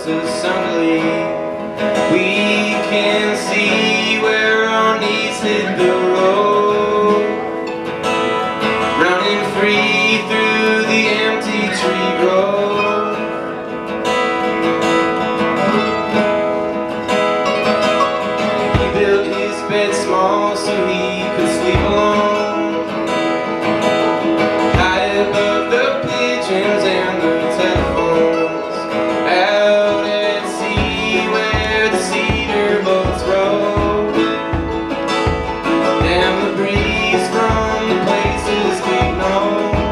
close us suddenly. We can see where our knees hit the road, running free through the empty tree grove. He built his bed small so he could sleep alone, high above the pigeons and the telephones, out at sea where the cedar boats roll. Damn the breeze from the places we know.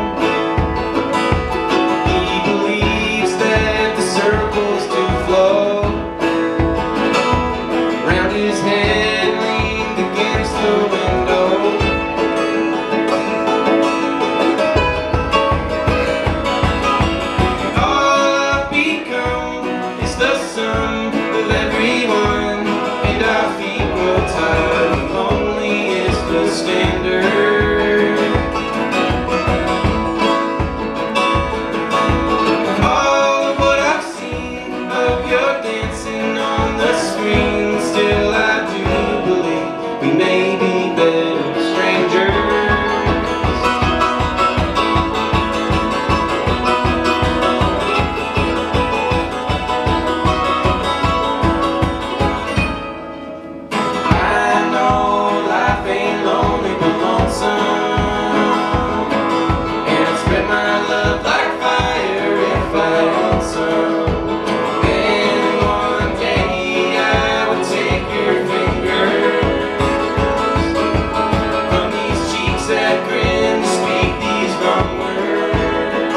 He believes that the circles do flow. Round his head leaned against the window. All I've become is the sum of everyone, and our feet grow tired, and lonely is the standard. All of what I've seen of your dancing on the screen, still I do believe we may be better strangers. I know life ain't lonely but lonesome, and I'd spread my love like fire if I owned some. And one day I would take your fingers from these cheeks that grin to speak these wrong words.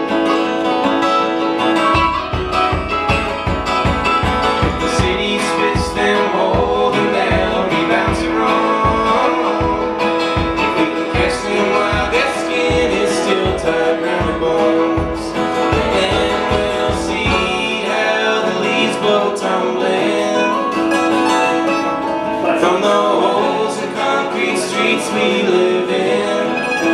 The city spits them whole, the melody bouncing wrong. We can catch them while their skin is still tied round their bones. And we'll see how the leaves blow tumbling from the holes in concrete streets we live in,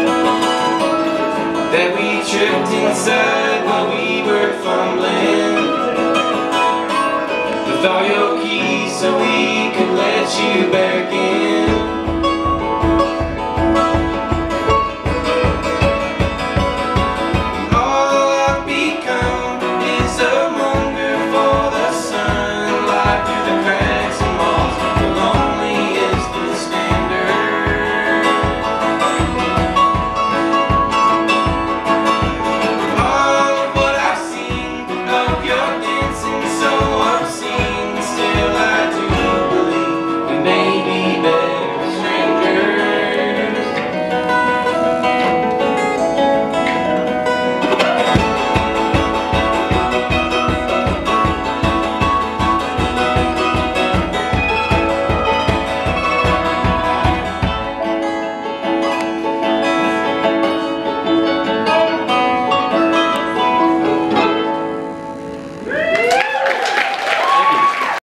that we tripped inside while we were fumbling with all your keys so we could let you back in.